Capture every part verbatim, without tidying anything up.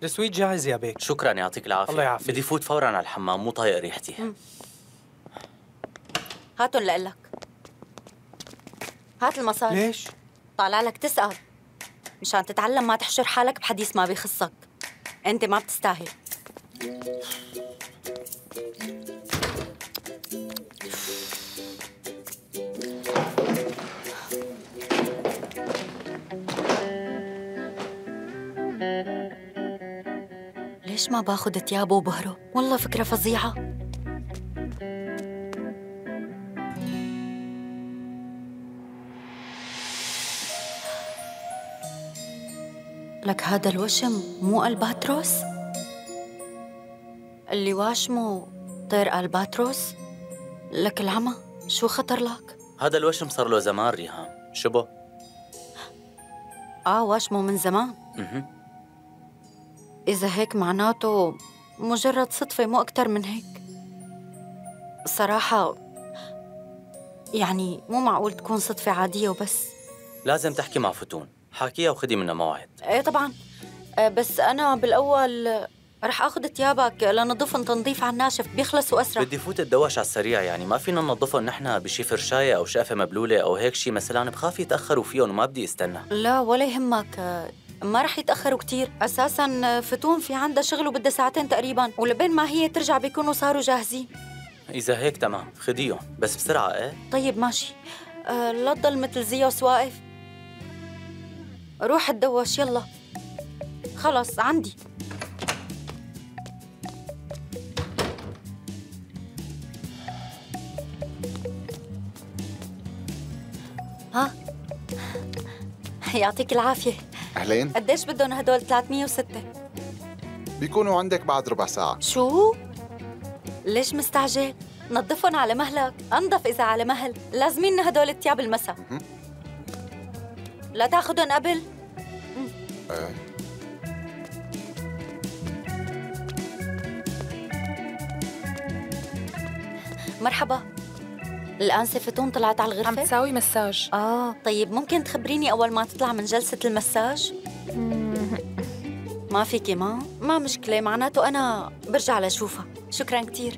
السويت جاهز يا بيك. شكرا، يعطيك العافية. الله يعافيك. بدي فوت فورا على الحمام، مو طايق ريحتي. هاتن لقلك. هات المصاري. ليش؟ طالع لك تسأل مشان تتعلم ما تحشر حالك بحديث ما بيخصك. انت ما بتستاهل. ليش ما باخذ تيابه وبهره؟ والله فكرة فظيعة. لك هذا الوشم مو الباتروس؟ اللي واشمه طير الباتروس؟ لك العمى شو خطر لك؟ هذا الوشم صار له زمان ريهام، شبه؟ اه واشمه من زمان. اها. إذا هيك معناته مجرد صدفة مو أكتر من هيك. صراحة يعني مو معقول تكون صدفة عادية وبس. لازم تحكي مع فتون، حاكيها وخدي منها موعد. ايه طبعا. بس أنا بالأول رح آخذ تيابك لنضفن تنظيف على الناشف، بيخلصوا أسرع. بدي فوت الدواش على السريع، يعني ما فينا ننظفهم نحن بشي فرشاية أو شقفة مبلولة أو هيك شي مثلاً، بخاف يتأخروا فيهم وما بدي استنى. لا ولا يهمك، ما رح يتأخروا كتير. أساساً فتون في عندها شغل وبدها ساعتين تقريباً، ولبين ما هي ترجع بيكونوا صاروا جاهزين. إذا هيك تمام، خديهم بس بسرعة. إيه طيب ماشي. أه لا تضل مثل زيوس واقف. روح اتدوش يلا. خلص عندي. ها يعطيك العافية. أهلين. قديش بدهم هدول؟ ثلاثمية وستة. بيكونوا عندك بعد ربع ساعة. شو؟ ليش مستعجل؟ نظفهم على مهلك، أنظف إذا على مهل. لازمين هدول التياب المسا. لا تاخدهم قبل. ايه. مرحبا. الآنسة فتون طلعت على الغرفة؟ عم تساوي مساج. آه طيب ممكن تخبريني أول ما تطلع من جلسة المساج؟ ما فيكي ما؟ ما مشكلة، معناته أنا برجع لأشوفها. شكراً كتير.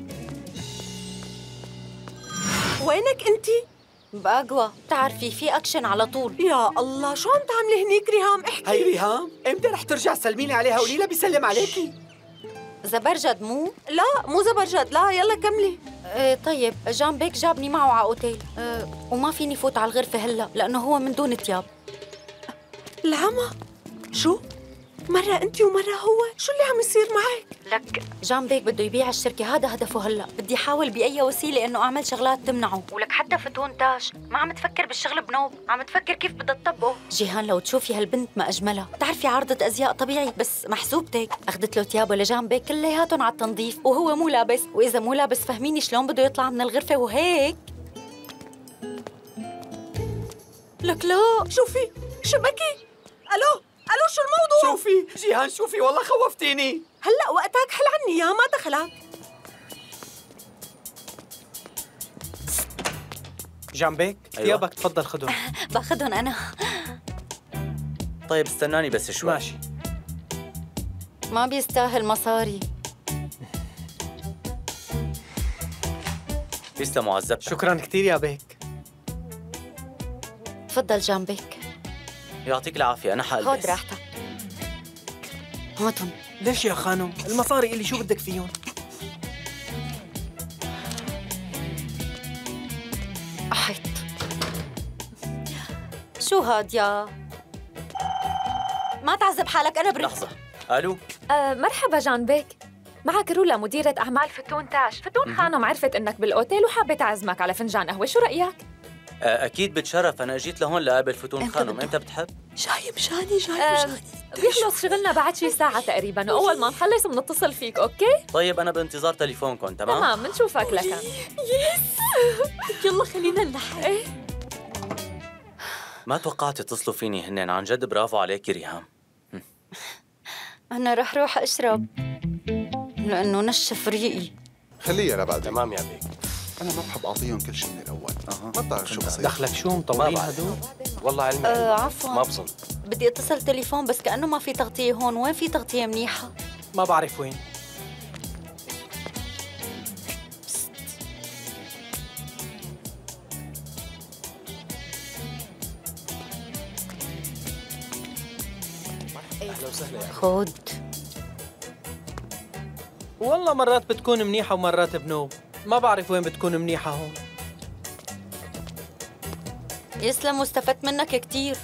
وينك أنتي؟ بأقوى، بتعرفي في أكشن على طول. يا الله شو عم تعملي هنيك ريهام؟ احكي. هي ريهام، امتى رح ترجع سلميني عليها؟ قولي لها بيسلم عليكي. زبرجد مو؟ لا مو زبرجد، لا يلا كملي. ايه طيب جان بيك جابني معه على اوتيل. أه وما فيني فوت على الغرفة هلا لأنه هو من دون تياب. العمى؟ شو؟ مرة أنت ومرة هو؟ شو اللي عم يصير معك؟ لك جان بيك بده يبيع الشركة، هذا هدفه هلا. بدي أحاول بأي وسيلة إنه أعمل شغلات تمنعه. ولك حتى فتون تاش ما عم تفكر بالشغل بنوب، عم تفكر كيف بدها تطبقه. جيهان لو تشوفي هالبنت ما أجملها، بتعرفي عارضة أزياء طبيعي بس محسوبتك. أخذت له تيابه لجان بيك كلياتهم على التنظيف وهو مو لابس، وإذا مو لابس فهميني شلون بده يطلع من الغرفة وهيك. لك لا شوفي شبكي. ألو ألو شو الموضوع؟ شوفي جيهان شوفي، والله خوفتيني. هلأ وقتك حل عني يا ما دخلك. جان بيك أيوة. ثيابك تفضل خدهم. باخذهم أنا. طيب استناني بس شوي. ماشي. ما بيستاهل مصاري. يسلموا عزبتك. شكراً كتير يا بيك. تفضل جان بيك. يعطيك العافية، أنا حالبس. خذ راحتك. هاتهم. ليش يا خانم؟ المصاري اللي شو بدك فيهم؟ أحيط. شو هاد يا؟ ما تعذب حالك، أنا بريء. لحظة. ألو. أه مرحبا جان بيك، معك رولا مديرة أعمال فتون تاش. فتون خانم عرفت إنك بالأوتيل وحابة تعزمك على فنجان قهوة، شو رأيك؟ أكيد بتشرف، أنا أجيت لهون لقابل فتون خانم. إمتى بتحب؟ جاي مشاني جاي أه مشاني. بيخلص شغلنا بعد شي ساعة تقريبا، وأول ما نخلص بنتصل فيك. أوكي؟ طيب أنا بانتظار تليفونكم. تمام؟ تمام بنشوفك لكن. يس يلا خلينا نلحق. إيه؟ ما توقعت يتصلوا فيني هنن، عن جد برافو عليكي ريهام. أنا رح روح أشرب لأنه نشف ريقي. خليها لبعدين. تمام يا بيك. أنا ما بحب أعطيهم كل شيء من الأول. أها. ما بتعرف شو بصير. دخلك شو مطولين هدول؟ والله علمي أه عفواً. ما بظن. بدي اتصل تليفون بس كأنه ما في تغطية هون. وين في تغطية منيحة؟ ما بعرف وين. أهلا وسهلا يا أخي. خود. والله مرات بتكون منيحة ومرات بنوب، ما بعرف وين بتكون منيحة هون. يسلم واستفدت منك كتير.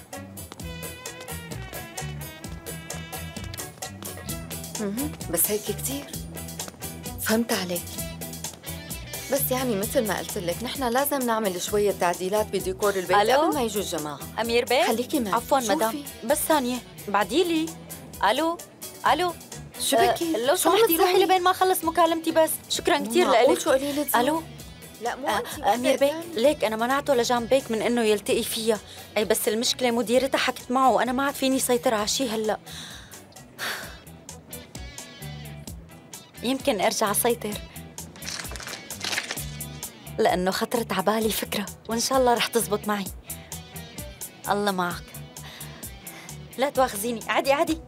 مهم. بس هيك كتير. فهمت عليك. بس يعني مثل ما قلت لك نحن لازم نعمل شوية تعديلات بديكور البيت ألو؟ قبل ما يجوا الجماعة. أمير بيه؟ خليكي معي. عفواً شو مدام، في؟ بس ثانية بعديلي. ألو ألو شو أه بكي؟ لو شو عم سمحتي روحي تسوي؟ لبين ما أخلص مكالمتي بس. شكراً كتير معقول لإلك. شو قليلة ذوق؟ ألو لا مو أه أنت. أمير بيك، ليك أنا منعته لجان بيك من إنه يلتقي فيها. أي بس المشكلة مديرتها حكت معه وأنا ما عاد فيني سيطر على شي هلأ. يمكن أرجع سيطر لأنه خطرت عبالي فكرة وإن شاء الله رح تزبط معي. الله معك. لا تواخذيني. عادي عادي.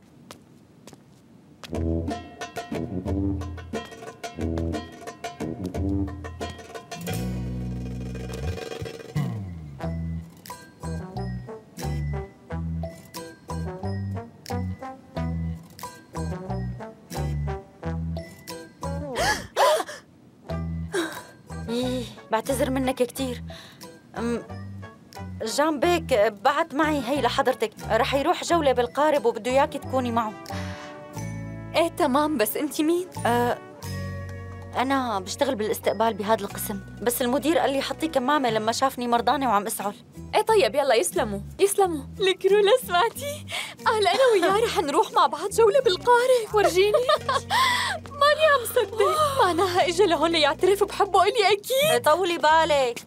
إيه، بعتذر منك كتير. أم، جان بيك بعت معي هي لحضرتك، رح يروح جولة بالقارب وبده إياكي تكوني معه. ايه تمام، بس انت مين؟ أه أنا بشتغل بالاستقبال بهذا القسم، بس المدير قال لي حطي كمامة لما شافني مرضانة وعم أسعل. ايه طيب يلا يسلموا يسلموا. لك رولا سمعتي؟ قال انا وياه رح نروح مع بعض جولة بالقارب. ورجيني. ماني عم صدق. معناها اجى لهون ليعترف بحبه الي اكيد. طولي بالك.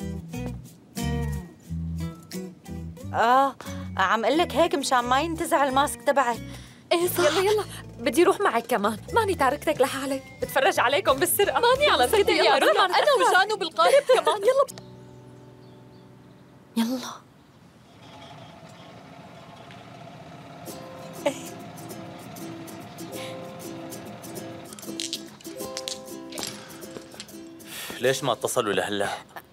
آه عم قلك هيك مشان ما ينتزع الماسك تبعك. ايه صح. يلا يلا بدي روح معك كمان. ماني تاركتك لحالك، بتفرج عليكم بالسرقة. ماني على صدق يا رولا. انا وجانو بالقارب كمان. يلا يلا. ليش ما اتصلوا لهلا؟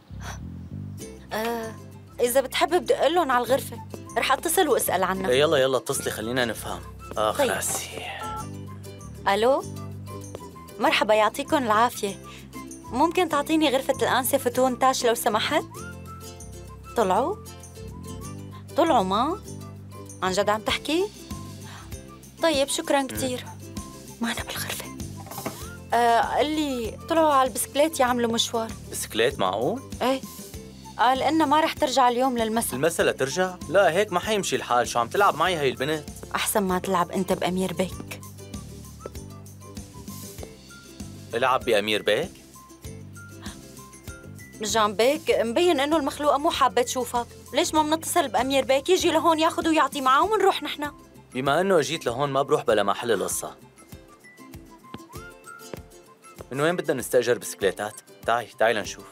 آه إذا بتحب بدي أقول لهم على الغرفة، رح أتصل وأسأل عنها. يلا يلا اتصلي خلينا نفهم. اخ طيب. راسي. ألو مرحبا، يعطيكم العافية. ممكن تعطيني غرفة الأنسة فتون تاش لو سمحت؟ طلعوا؟ طلعوا ما؟ عن جد عم تحكي؟ طيب شكراً كتير. معنا بالغرفة. آه قال لي طلعوا على البسكليت يعملوا مشوار. بسكليت معقول؟ ايه قال إنها ما رح ترجع اليوم للمساء. المسألة ترجع؟ لا هيك ما حيمشي الحال، شو عم تلعب معي هي البنت؟ أحسن ما تلعب أنت بأمير بيك. العب بأمير بيك؟ جان بيك مبين إنه المخلوقة مو حابة تشوفك. ليش ما بنتصل بأمير بيك يجي لهون ياخذ ويعطي معه ونروح نحن؟ بما انه اجيت لهون ما بروح بلا محل القصة. من وين بدنا نستأجر بسكليتات؟ تعي تعي لنشوف.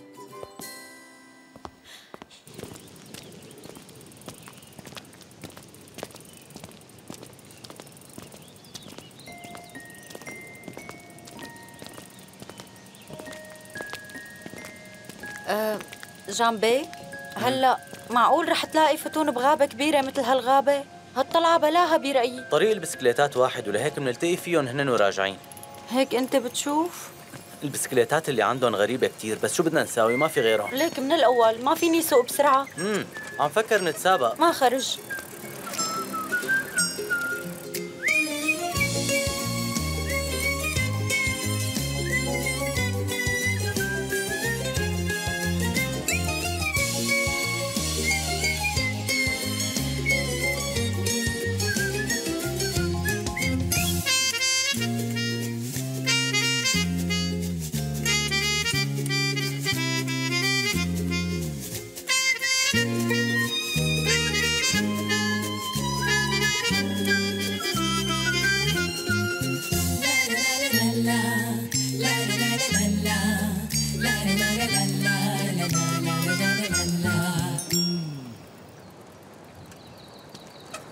أه جان بيك هلا معقول رح تلاقي فتون بغابة كبيرة مثل هالغابة؟ هالطلعة بلاها برأيي. طريق البسكليتات واحد ولهيك بنلتقي فيهم هنن وراجعين. هيك أنت بتشوف؟ البسكليتات اللي عندهم غريبة كتير، بس شو بدنا نساوي؟ ما في غيرهم. ليك من الأول ما فيني سوق بسرعة. امم عم فكر نتسابق. ما خرج.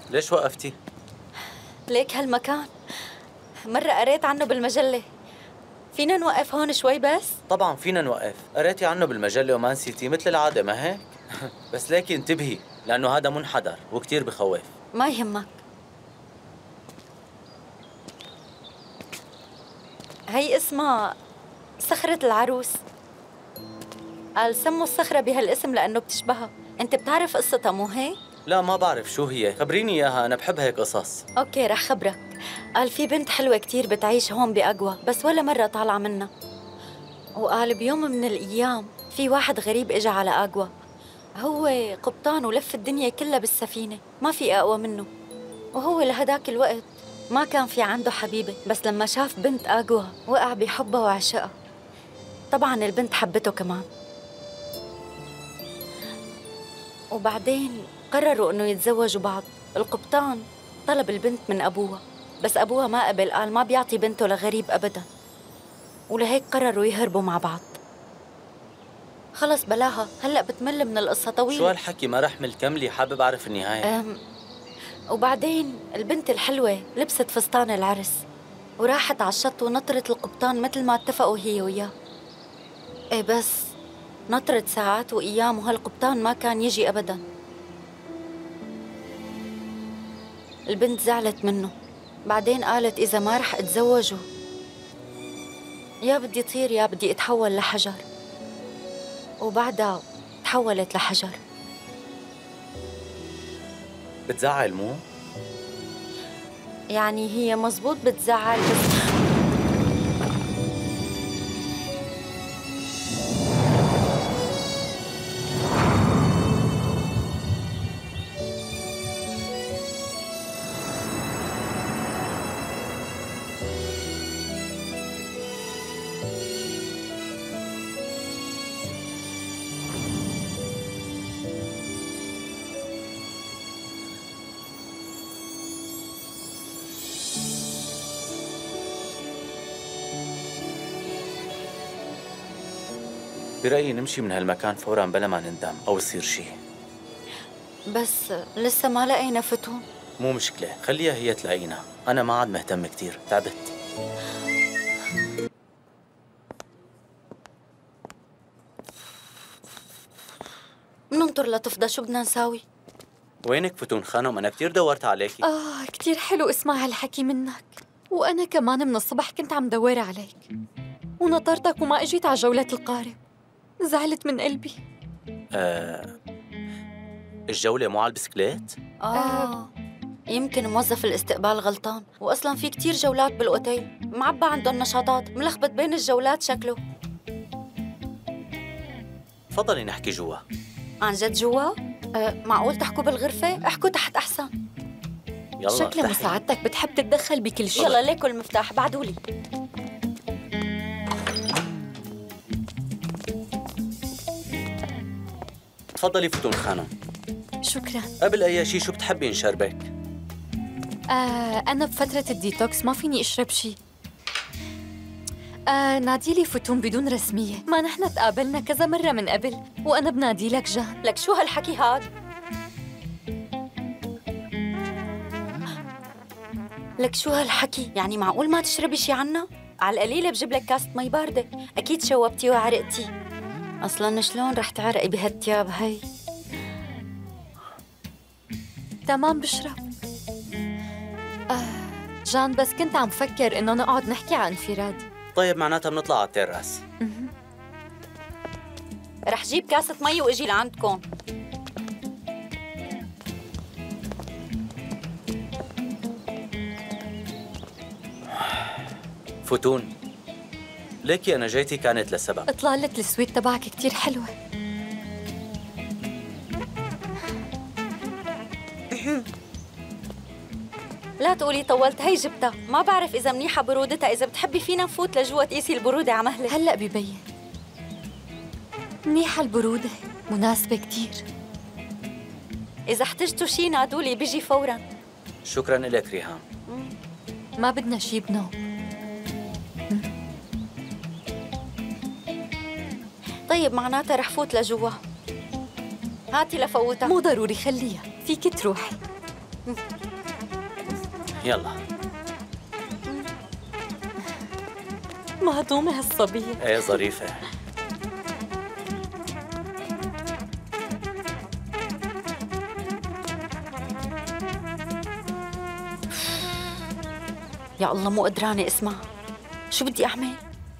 ليش وقفتي؟ ليك هالمكان مرة قريت عنه بالمجلة. فينا نوقف هون شوي بس؟ طبعا فينا نوقف. قريتي عنه بالمجلة وما نسيتي مثل العادة ما هيك؟ بس ليكي انتبهي لأنه هذا منحدر وكتير بخوف. ما يهمك. هي اسمها صخرة العروس. قال سموا الصخرة بهالاسم لأنه بتشبهها. أنت بتعرف قصتها مو هيك؟ لا ما بعرف شو هي، خبريني إياها، أنا بحب هيك قصص. أوكي رح خبرك. قال في بنت حلوة كتير بتعيش هون بأقوى بس ولا مرة طالعة منها. وقال بيوم من الأيام في واحد غريب إجا على أقوى، هو قبطان ولف الدنيا كلها بالسفينة، ما في أقوى منه. وهو لهداك الوقت ما كان في عنده حبيبة، بس لما شاف بنت أقوى وقع بحبها وعشقها. طبعاً البنت حبته كمان. وبعدين قرروا إنه يتزوجوا بعض. القبطان طلب البنت من أبوها بس أبوها ما قبل، قال ما بيعطي بنته لغريب أبداً. ولهيك قرروا يهربوا مع بعض. خلص بلاها، هلأ بتمل من القصة طويلة. شو هالحكي ما رح مل كملي، حابب أعرف النهاية. أم وبعدين البنت الحلوة لبست فستان العرس وراحت على الشط ونطرت القبطان مثل ما اتفقوا هي وياه. ايه بس نطرت ساعات وأيام وهالقبطان ما كان يجي أبداً. البنت زعلت منه، بعدين قالت إذا ما رح أتزوجه يا بدي طير يا بدي أتحول لحجر. وبعدها تحولت لحجر. بتزعل مو؟ يعني هي مزبوط بتزعل بس برأيي نمشي من هالمكان فوراً بلا ما نندم أو يصير شي. بس لسه ما لقينا فتون. مو مشكلة، خليها هي تلاقينا، أنا ما عاد مهتم كتير، تعبت. ننطر لتفضى، شو بدنا نساوي؟ وينك فتون خانم؟ أنا كتير دورت عليكي. آه كتير حلو اسمع هالحكي منك، وأنا كمان من الصبح كنت عم دور عليك ونطرتك وما اجيت على جولة القارب. زعلت من قلبي. آه الجولة مو على البسكليت؟ آه يمكن موظف الاستقبال غلطان، وأصلاً في كتير جولات بالأوتيل، معبى عندهم نشاطات، ملخبط بين الجولات شكله. تفضلي نحكي جوا. عن جد جوا؟ أه معقول تحكوا بالغرفة؟ احكوا تحت أحسن. يلا شكل افتحي. مساعدتك بتحب تتدخل بكل شيء. يلا ليكوا المفتاح بعدولي. تفضلي فتون خانم. شكراً. قبل أي شي شو بتحبي نشربك؟ آه أنا بفترة الديتوكس ما فيني أشرب شي. آه ناديلي فتون بدون رسمية، ما نحن تقابلنا كذا مرة من قبل وأنا بنادي لك جان. لك شو هالحكي هاد؟ لك شو هالحكي؟ يعني معقول ما تشربي شي عنا؟ على القليلة بجيب لك كاسة مي باردة، أكيد شوبتي وعرقتي. أصلاً شلون رح تعرقي بهالتياب هي؟ تمام بشرب. آه جان بس كنت عم فكر إنه نقعد نحكي عن انفراد. طيب معناتها بنطلع على التراس. رح جيب كاسة مي وإجي لعندكم. فتون ليكي أنا جيتي كانت لسبب. إطلالة السويت تبعك كتير حلوة. لا تقولي طولت، هي جبتها. ما بعرف إذا منيحة برودتها، إذا بتحبي فينا نفوت لجوا تقيسي البرودة على مهلك. هلأ ببين منيحة البرودة، مناسبة كتير. إذا احتجتوا شي نادولي بيجي فوراً. شكراً لك ريهام. ما بدنا شي بنوم. طيب معناتها رح فوت لجوا. هاتي لفوتها. مو ضروري خليها، فيك تروحي. يلا. مهضومة هالصبية. ايه ظريفة. يا الله مو قدرانة اسمع. شو بدي أعمل؟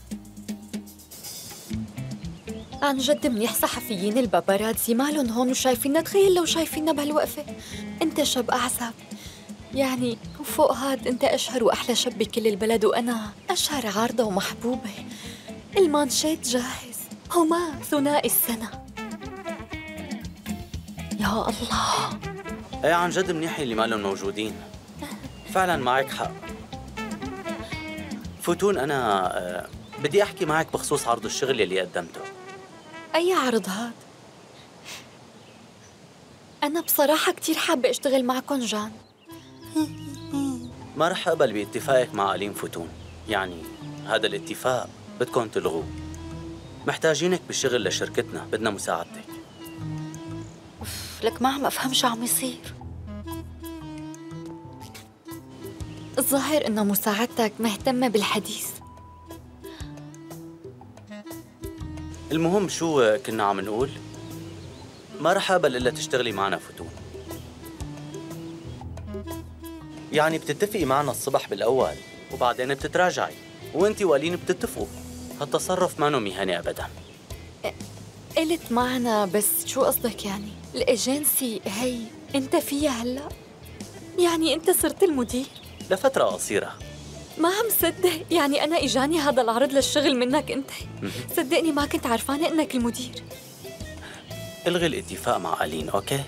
عن جد منيح صحفيين الباباراتزي مالن هون وشايفيننا. تخيل لو شايفيننا بهالوقفة. انت شاب أعزب يعني، وفوق هاد انت أشهر وأحلى شاب بكل البلد، وأنا أشهر عارضة ومحبوبة. المانشيت جاهز، هما ثنائي السنة. يا الله. ايه عن جد منيح اللي مالهم موجودين. فعلا معك حق. فتون، أنا آه، بدي أحكي معك بخصوص عرض الشغل اللي قدمته. أي عرض هاد؟ أنا بصراحة كتير حابة أشتغل معكم جان. ما رح أقبل باتفاقك مع ألين فتون. يعني هذا الاتفاق بدكم تلغوه. محتاجينك بالشغل لشركتنا، بدنا مساعدتك. لك ما عم أفهم شو عم يصير. الظاهر إنه مساعدتك مهتمة بالحديث. المهم شو كنا عم نقول؟ ما رح أقبل إلا تشتغلي معنا فتون. يعني بتتفقي معنا الصبح بالأول وبعدين بتتراجعي، وانتي وألين بتتفقوا. هالتصرف ما مهني أبداً. قلت معنا، بس شو قصدك يعني؟ الإيجنسي هي أنت فيها هلأ؟ يعني أنت صرت المدير؟ لفترة قصيرة. ما عم صدق، يعني أنا إجاني هذا العرض للشغل منك أنت. صدقني ما كنت عرفانة إنك المدير. الغي الاتفاق مع ألين، أوكي؟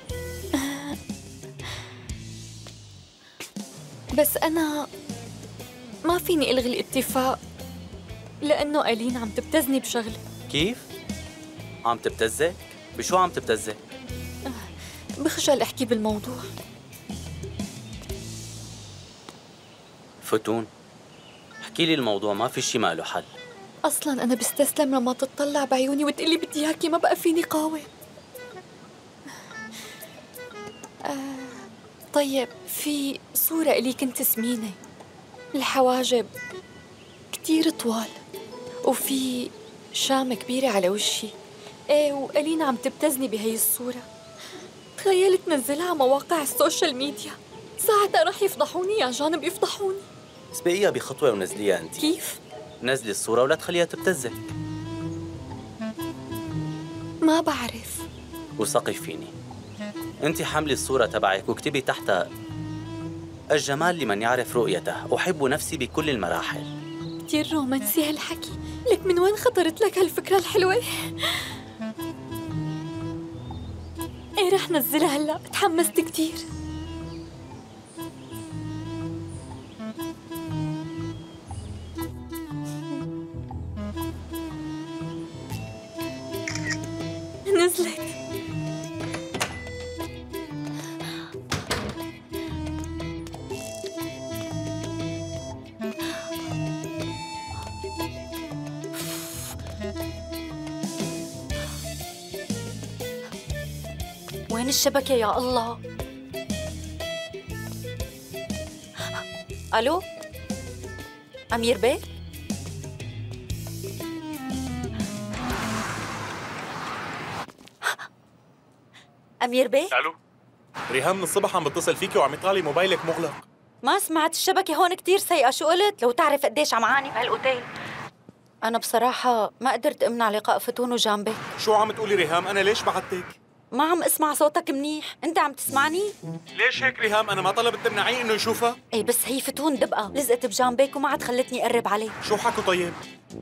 بس أنا ما فيني ألغي الاتفاق لأنه ألين عم تبتزني بشغلي. كيف؟ عم تبتزك؟ بشو عم تبتزك؟ بخجل أحكي بالموضوع. فتون، احكي لي الموضوع، ما في شي ما له حل. أصلاً أنا بستسلم لما تطلع بعيوني وتقلي بدي إياكي، ما بقى فيني قاوم. آه طيب، في صورة إلي كنت سمينة، الحواجب كتير طوال، وفي شامة كبيرة على وشي. إيه، وألين عم تبتزني بهي الصورة. تخيلت نزلها على مواقع السوشيال ميديا، ساعتها رح يفضحوني يا جانب، يفضحوني. سبقيها بخطوة ونزليها أنت. كيف؟ نزلي الصورة ولا تخليها تبتزك. ما بعرف. وثقي فيني، أنت حملي الصورة تبعك واكتبي تحتها: الجمال لمن يعرف رؤيته، أحب نفسي بكل المراحل. كتير رومانسي هالحكي، لك من وين خطرت لك هالفكرة الحلوة؟ ايه رح نزلها هلا، تحمست كتير. نزلت. وين الشبكة يا الله؟ ألو؟ أمير بيه؟ أمير بيه؟ الو، ريهام من الصبح عم بتصل فيكي وعم يطلع لي موبايلك مغلق. ما سمعت، الشبكة هون كتير سيئة. شو قلت؟ لو تعرف قديش عم عاني بهالأوتيل. أنا بصراحة ما قدرت أمنع لقاء فتون وجانبي. شو عم تقولي ريهام؟ أنا ليش بعتك؟ ما عم اسمع صوتك منيح. أنت عم تسمعني؟ ليش هيك ريهام؟ أنا ما طلبت تمنعيه إنه يشوفها؟ إيه بس هي فتون دبقة، لزقت بجانبيك وما عاد خلتني أقرب عليه. شو حكوا طيب؟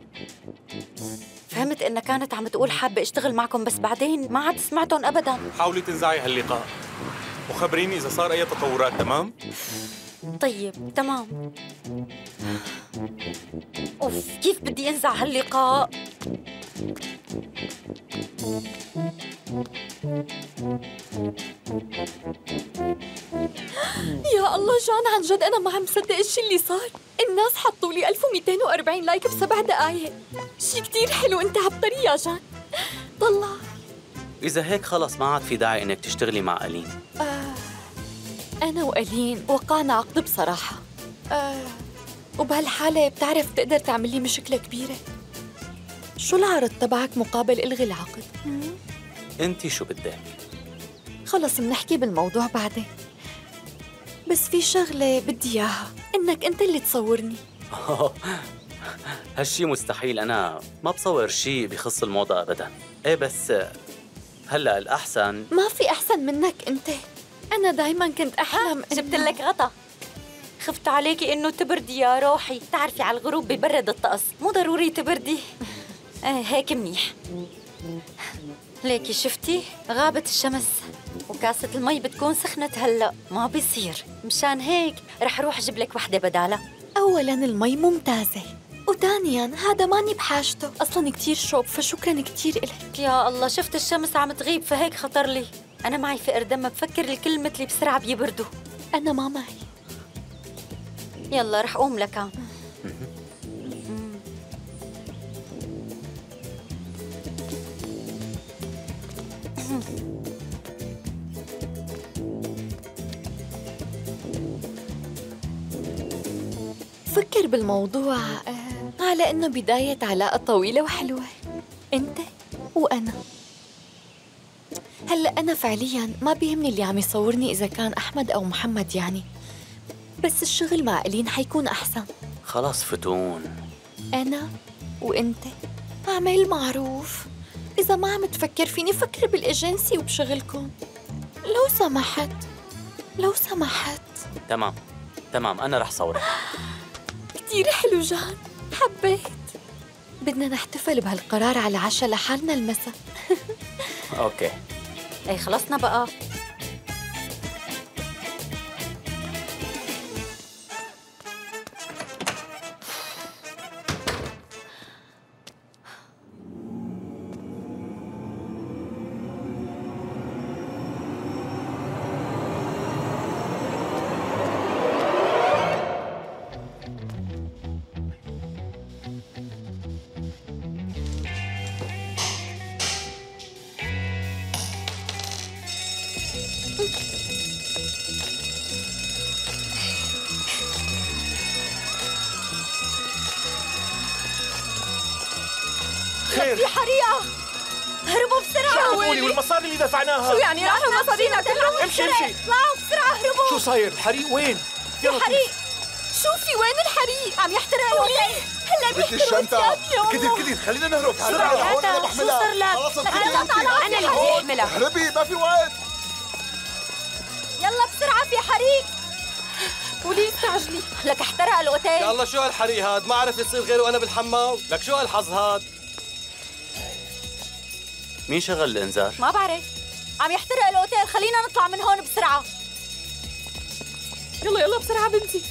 فهمت إنها كانت عم تقول حابة أشتغل معكم، بس بعدين ما عاد سمعتهم أبداً. حاولي تنزعي هاللقاء وخبريني إذا صار أي تطورات. تمام؟ طيب تمام. أوف، كيف بدي أنزع هاللقاء؟ يا الله جان، عن جد أنا ما عم صدق الشي اللي صار. الناس حطوا لي ألف ومئتين وأربعين لايك بسبع دقايق. شي كتير حلو. أنت عبقري يا جان. طلع. إذا هيك خلص ما عاد في داعي إنك تشتغلي مع ألين. آه. أنا وألين وقعنا عقد بصراحة. آه وبهالحالة بتعرف تقدر تعمل لي مشكلة كبيرة. شو العرض تبعك مقابل إلغي العقد؟ انت شو بدك؟ خلص منحكي بالموضوع بعدين، بس في شغلة بدي إياها، إنك أنت اللي تصورني. هالشي مستحيل، أنا ما بصور شي بخص الموضة أبداً. إيه بس هلأ الأحسن ما في أحسن منك أنت. أنا دايماً كنت أحلم جبت لك غطا. خفت عليكي إنه تبردي يا روحي، تعرفي على الغروب ببرد الطقس، مو ضروري تبردي. ايه هيك منيح. ليكي شفتي؟ غابت الشمس وكاسة المي بتكون سخنت هلأ، ما بيصير. مشان هيك رح روح أجيب لك وحدة بدالها. أولاً المي ممتازة، وثانياً هذا ماني بحاجته، أصلاً كتير شوب، فشكراً كتير إلك. يا الله، شفت الشمس عم تغيب فهيك خطر لي. أنا معي فقر دم، بفكر الكل مثلي بسرعة بيبردوا. أنا ما معي. يلا رح قوم لكان. فكر بالموضوع آه، على إنه بداية علاقة طويلة وحلوة، أنت وأنا. هلأ أنا فعلياً ما بيهمني اللي عم يصورني إذا كان أحمد أو محمد يعني، بس الشغل مع ألين حيكون أحسن. خلاص فتون، أنا وأنت أعمل معروف. إذا ما عم تفكر فيني فكر بالإيجنسي وبشغلكم لو سمحت، لو سمحت. تمام تمام، أنا رح صورك. كتير حلو جان، حبيت. بدنا نحتفل بهالقرار على عشاء لحالنا المساء. أوكي. ايه خلصنا بقى. خير، في حريقة، هربوا بسرعة. شوفولي والمصاري اللي دفعناها. شو يعني راحوا مصارينا كلهم؟ امشي امشي. اطلعوا بسرعة، هربوا. شو صاير؟ الحريق وين؟ يلا حريق. شوفي وين الحريق؟ عم يحترق الأوتيل. هلا بدي الشنطة. كثير كثير، خلينا نهرب بسرعة لهون أنا شو بحملها. صار لك؟ خلص أنا الفيديو أنت. أنا اللي بدي أحملها. اهربي، ما في وقت. يلا بسرعة، في حريق. وليه استعجلي؟ لك احترق الأوتيل. يا الله شو هالحريق هاد؟ ما عرف يصير غيره وأنا بالحمام. لك شو هالحظ هاد؟ مين شغل الإنذار؟ ما بعرف، عم يحترق الأوتيل. خلينا نطلع من هون بسرعة. يلا يلا بسرعة بنتي.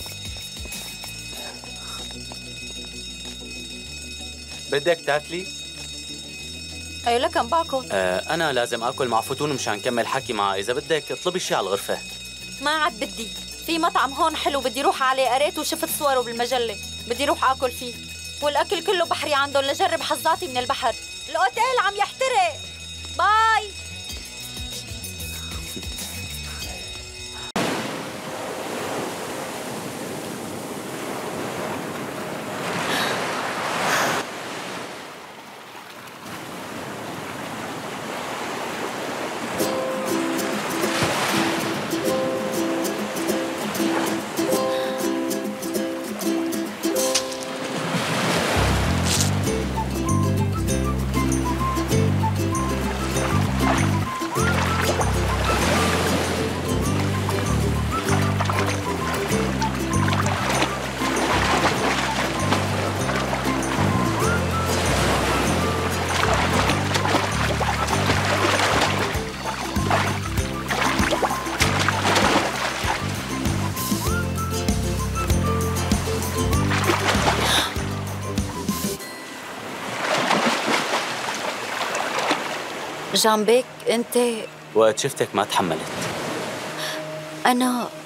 بدك تاكلي؟ أيوة لك أم باكل. آه أنا لازم آكل مع فتون مشان نكمل حكي معها. إذا بدك اطلبي شي على الغرفة. ما عاد بدي، في مطعم هون حلو بدي روح عليه، قريت وشفت صوره بالمجلة، بدي روح آكل فيه، والأكل كله بحري عندهم لجرب حظاتي من البحر. الأوتيل عم يحترق. باي. جامبيك أنت. وقت شفتك ما تحملت. أنا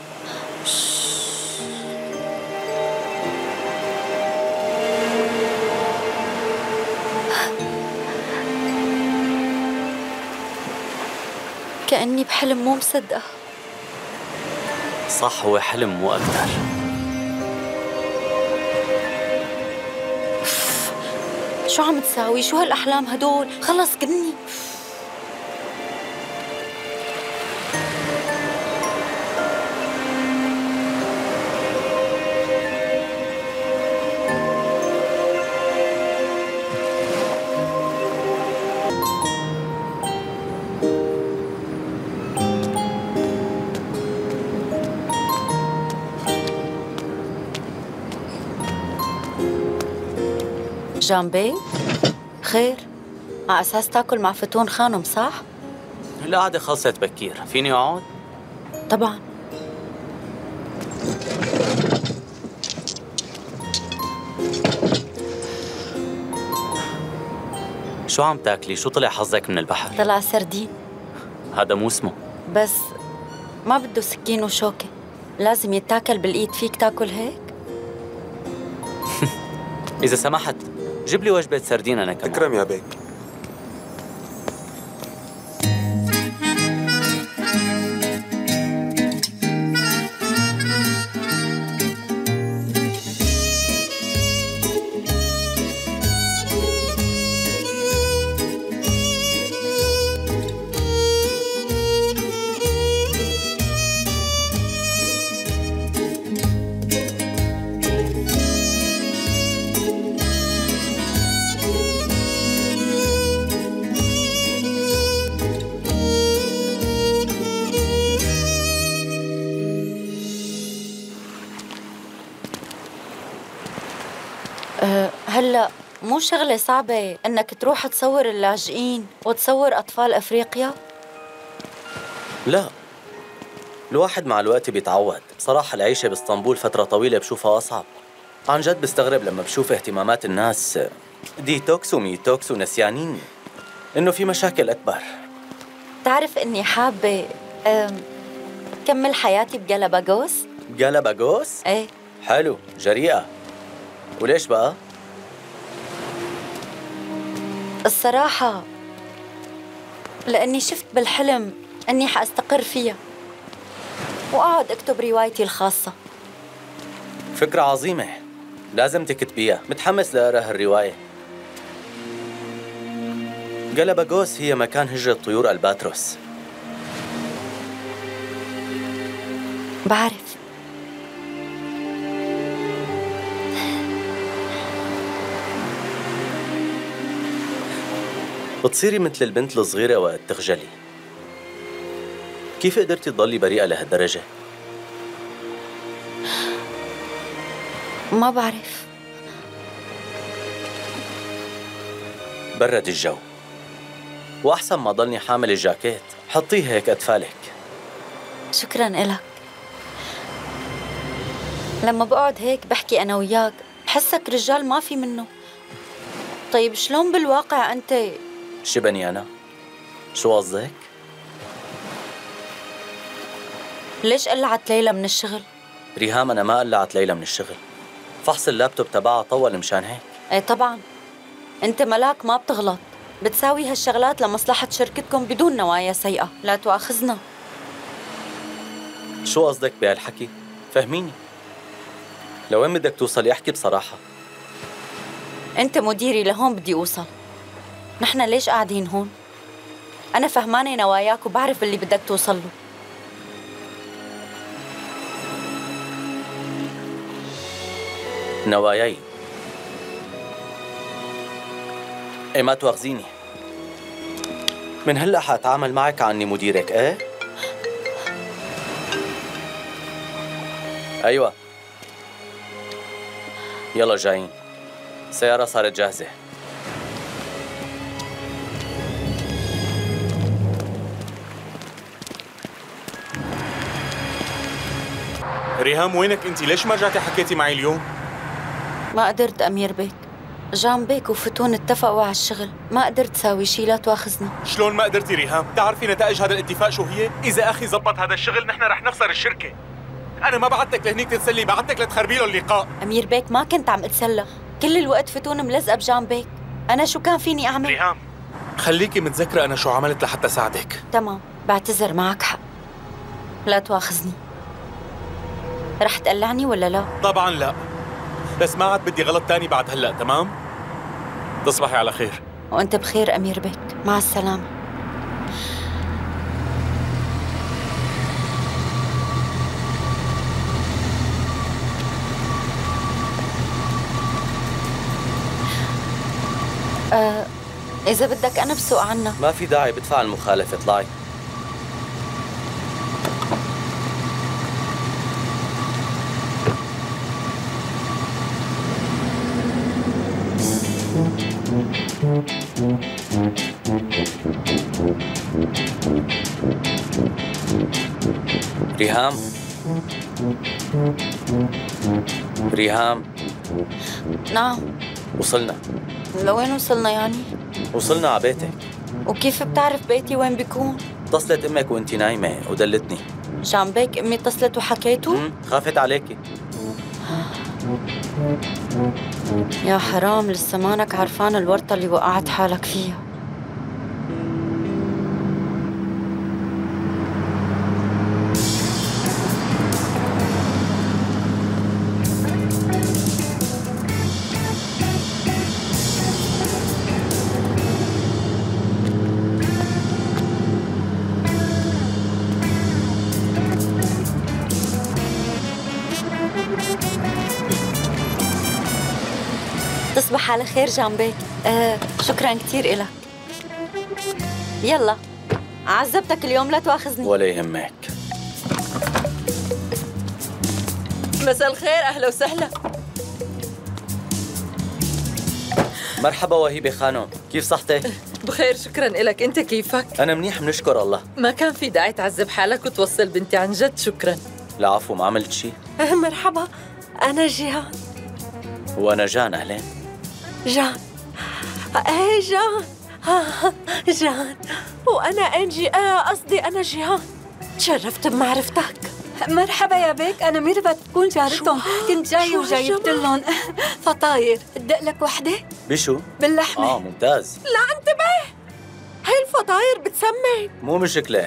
كأني بحلم، مو مصدقة. صح، هو حلم مو أكثر. شو عم تساوي؟ شو هالأحلام هدول؟ خلص كدني. جامبي؟ خير؟ على أساس تاكل مع فتون خانم صح؟ القعدة خلصت بكير، فيني أقعد؟ طبعاً. شو عم تاكلي؟ شو طلع حظك من البحر؟ طلع سردين. هذا مو اسمه. بس ما بده سكين وشوكة، لازم يتاكل بالإيد. فيك تاكل هيك؟ إذا سمحت جيب لي وجبة سردين أنا كمان. اكرم يا بيك. أه هلأ مو شغلة صعبة إنك تروح تصور اللاجئين وتصور أطفال أفريقيا؟ لا، الواحد مع الوقت بيتعود. صراحة العيشة باسطنبول فترة طويلة بشوفها أصعب. عن جد بستغرب لما بشوف اهتمامات الناس ديتوكس وميتوكس ونسيانين إنه في مشاكل أكبر. تعرف إني حابة أم، كمل حياتي بجالاباغوس؟ جالاباغوس؟ إيه. حلو، جريئة. وليش بقى؟ الصراحة لأني شفت بالحلم أني حأستقر فيها وأقعد أكتب روايتي الخاصة. فكرة عظيمة، لازم تكتبيها. متحمس لأقرأ هالرواية. جالاباغوس هي مكان هجرة طيور الباتروس. بعرف. بتصيري مثل البنت الصغيرة وقت تخجلي. كيف قدرتي تضلي بريئة لهالدرجة؟ ما بعرف. برد الجو، وأحسن ما ضلني حامل الجاكيت. حطيه هيك أتفالك. شكراً إلك. لما بقعد هيك بحكي أنا وياك بحسك رجال ما في منه. طيب شلون بالواقع أنت؟ شبني أنا؟ شو قصدك؟ ليش قلعت ليلى من الشغل؟ ريهام أنا ما قلعت ليلى من الشغل. فحص اللابتوب تبعها طول مشان هيك. ايه طبعاً، أنت ملاك ما بتغلط. بتساوي هالشغلات لمصلحة شركتكم بدون نوايا سيئة. لا تؤاخذنا. شو قصدك بهالحكي؟ فهميني. لوين بدك توصلي؟ احكي بصراحة. أنت مديري، لهون بدي أوصل. نحن ليش قاعدين هون؟ أنا فهمانة نواياك وبعرف اللي بدك توصل له. نواياي؟ ايه ما تواخذيني. من هلأ حأتعامل معك عني مديرك، ايه؟ أيوة. يلا جايين. السيارة صارت جاهزة. ريهام وينك انت؟ ليش ما رجعتي حكيتي معي اليوم؟ ما قدرت أمير بيك. جان بيك وفتون اتفقوا على الشغل، ما قدرت ساوي شي. لا تواخذني. شلون ما قدرتي ريهام؟ تعرفي نتائج هذا الاتفاق شو هي؟ إذا أخي زبط هذا الشغل نحن رح نخسر الشركة. أنا ما بعتك لهنيك تتسلي، بعتك لتخربي له اللقاء. أمير بيك ما كنت عم أتسلى، كل الوقت فتون ملزقة بجان بيك. أنا شو كان فيني أعمل؟ ريهام خليكي متذكرة أنا شو عملت لحتى ساعدك. تمام، بعتذر، معك حق. لا تواخذني. رح تقلعني ولا لا؟ طبعا لا، بس ما عاد بدي غلط تاني بعد هلا. تمام؟ تصبحي على خير. وأنت بخير أمير بيك، مع السلامة. أه إذا بدك أنا بسوق عنا. ما في داعي، بدفع المخالفة. اطلعي. ريهام، ريهام. نعم. وصلنا. لوين وصلنا يعني؟ وصلنا على بيتك. وكيف بتعرف بيتي وين بيكون؟ اتصلت امك وانت نايمة ودلتني. جنبك امي اتصلت وحكيتوا؟ امم خافت عليكي. يا حرام، لسه مانك عرفان الورطة اللي وقعت حالك فيها. تصبح على خير جنبك. آه شكرا كثير إلك. يلا عذبتك اليوم، لا تواخذني. ولا يهمك. مساء الخير، أهلا وسهلا. مرحبا وهيبة خانم، كيف صحتك؟ بخير شكرا إلك، أنت كيفك؟ أنا منيح بنشكر الله. ما كان في داعي تعذب حالك وتوصل بنتي، عن جد شكرا. لا عفو، ما عملت شيء. مرحبا، أنا جيهان. وأنا جان. أهلين. جان. ايه جان. جان. وانا انجي. اه قصدي انا جيهان. تشرفت بمعرفتك. مرحبا يا بيك، أنا ميرفت تكون جارتهم. كنت جاي وجايبت لهم فطاير. ادق لك وحدة؟ بشو؟ باللحمة. آه ممتاز. لا انتبه، هاي الفطاير بتسمن. مو مشكلة.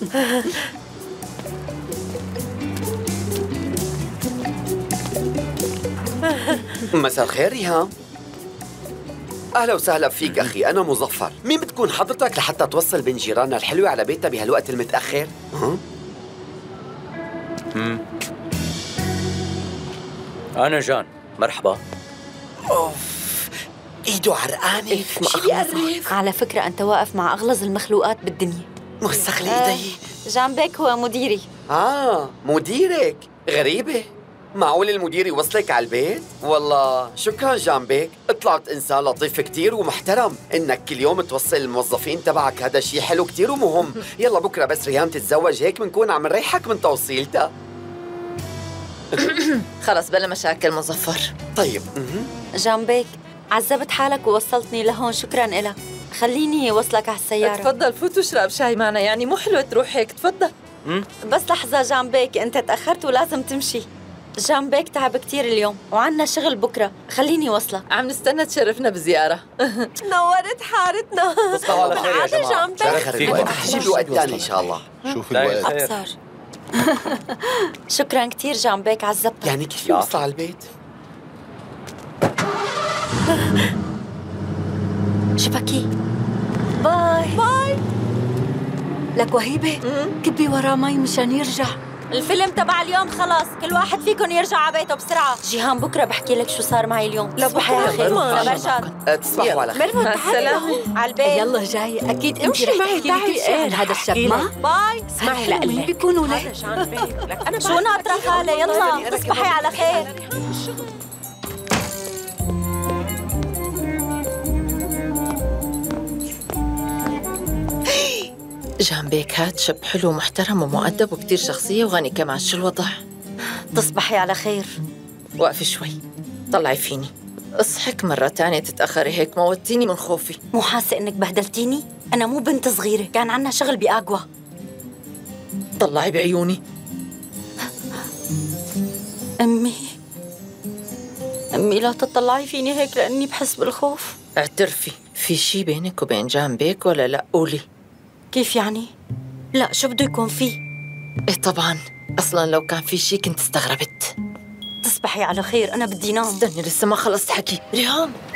مساء الخير ريهام. أهلا وسهلا فيك أخي، أنا مظفر. مين بتكون حضرتك لحتى توصل بين جيراننا الحلوة على بيتها بهالوقت المتأخر؟ ها؟ مم. أنا جان. مرحبا. أوف، إيده عرقانة. شو بيقرف؟ على فكرة أنت واقف مع أغلظ المخلوقات بالدنيا. موسخ لي إيدي. جنبك هو مديري. آه مديرك، غريبة. معقول المدير يوصلك على البيت؟ والله شكرا جنبك، طلعت إنسان لطيف كتير ومحترم. إنك كل يوم توصل الموظفين تبعك هذا شيء حلو كتير ومهم. يلا بكرة بس ريهام تتزوج هيك بنكون عم نريحك من توصيلتها. خلص بلا مشاكل مظفر. طيب. جنبك عذبت حالك ووصلتني لهون، شكرا إلك. خليني وصلك على السيارة. تفضل فوت واشرب شاي معنا، يعني مو حلوة تروح هيك. تفضل. بس لحظة جنبك، أنت تأخرت ولازم تمشي. جنبك تعب كتير اليوم وعنا شغل بكرة، خليني وصلك. عم نستنى تشرفنا بزيارة. نورت حارتنا. تصبحوا على خير يا جماعة. شرف الوقت، تجيب وقت ثاني إن شاء الله. شوفي لا الوقت. خير. أبصر. شكرا كتير جنبك، عذبتك. يعني كيف يوصل على البيت؟ شبكي. باي باي. لك وهيبة، كبي وراه مي مشان يرجع. الفيلم تبع اليوم خلاص، كل واحد فيكم يرجع على بيته بسرعة. جيهان بكرة بحكي لك شو صار معي اليوم. تصبحي على خير. برشاد. أه، تصبحوا على خير. مع السلامة. على البيت. يلا جاي، أكيد أنت امشي رح معي، تحكي لي تعي كل شيء عن هذا الشاب. ما باي. اسمعي لا مين بيكونوا لك؟ شو ناطرة خالة؟ يلا تصبحي على خير. جنبك هاد شاب حلو ومحترم ومؤدب وكتير شخصية وغني كمان. شو الوضع؟ تصبحي على خير. وقفي شوي، طلعي فيني. اصحك مرة تانية تتأخري هيك، موتيني من خوفي. مو حاسة إنك بهدلتيني؟ أنا مو بنت صغيرة، كان عنا شغل بآقوى. طلعي بعيوني. أمي أمي لا تطلعي فيني هيك لأني بحس بالخوف. اعترفي، في شي بينك وبين جنبك ولا لا؟ قولي. كيف يعني؟ لا، شو بده يكون فيه؟ ايه طبعا، أصلاً لو كان في شي كنت استغربت. تصبحي على خير، أنا بدي نام. استني لسه ما خلصت حكي. ريهام